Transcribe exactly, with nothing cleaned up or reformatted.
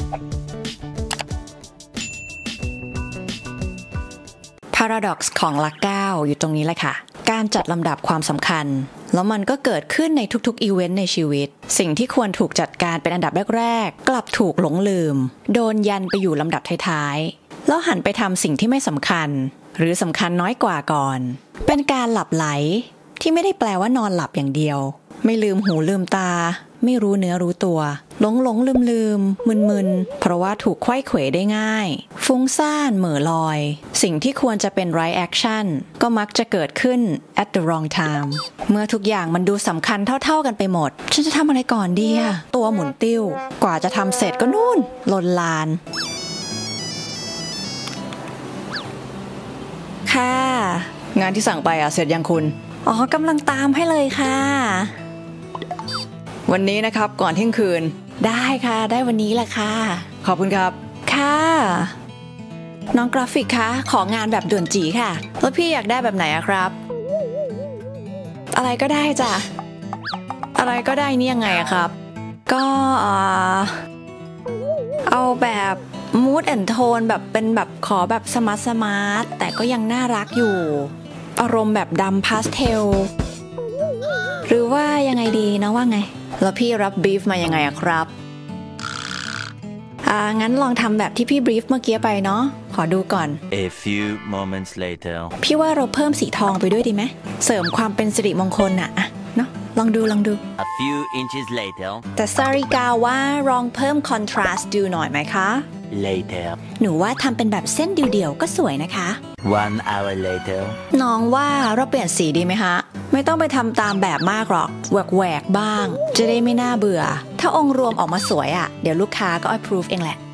Paradox ของหลักเก้าอยู่ตรงนี้แหละค่ะการจัดลำดับความสำคัญแล้วมันก็เกิดขึ้นในทุกๆอีเวนต์ในชีวิตสิ่งที่ควรถูกจัดการเป็นอันดับแรกๆกลับถูกหลงลืมโดนยันไปอยู่ลำดับท้ายๆแล้วหันไปทำสิ่งที่ไม่สำคัญหรือสำคัญน้อยกว่าก่อนเป็นการหลับไหลที่ไม่ได้แปลว่านอนหลับอย่างเดียวไม่ลืมหูลืมตาไม่รู้เนื้อรู้ตัวหลงหลงลืมลืมมึนมึนเพราะว่าถูกไขว้เขวได้ง่ายฟุ้งซ่านเหม่อลอยสิ่งที่ควรจะเป็น right action ก็มักจะเกิดขึ้น at the wrong time เมื่อทุกอย่างมันดูสำคัญเท่าๆกันไปหมดฉันจะทำอะไรก่อนดีอะตัวหมุนติ้วกว่าจะทำเสร็จก็นู่นลนลานค่ะงานที่สั่งไปอะเสร็จยังคุณอ๋อกำลังตามให้เลยค่ะวันนี้นะครับก่อนเที่ยงคืนได้ค่ะได้วันนี้แหละค่ะขอบคุณครับค่ะน้องกราฟิกคะของานแบบด่วนจีค่ะแล้วพี่อยากได้แบบไหนอะครับอะไรก็ได้จ้ะอะไรก็ได้นี่ยังไงอะครับก็เอาแบบ mood and tone แบบเป็นแบบขอแบบสมาร์ทสมาร์ทแต่ก็ยังน่ารักอยู่อารมณ์แบบดำพาสเทลหรือว่ายังไงดีนะว่าไงแล้วพี่รับบรีฟมายังไงอะครับอ่างั้นลองทำแบบที่พี่บรีฟเมื่อกี้ไปเนาะขอดูก่อน A few moments later พี่ว่าเราเพิ่มสีทองไปด้วยดีไหมเสริมความเป็นสิริมงคลอะอะเนาะลองดูลองดู A few inches later แต่ซาริกาว่าลองเพิ่มคอนทราสต์ดูหน่อยไหมคะ later หนูว่าทำเป็นแบบเส้นเดี่ยวๆก็สวยนะคะ one hour later น้องว่าเราเปลี่ยนสีดีไหมฮะไม่ต้องไปทำตามแบบมากหรอกแหวกแหวกบ้างจะได้ไม่น่าเบื่อถ้าองค์รวมออกมาสวยอะเดี๋ยวลูกค้าก็ approve เองแหละ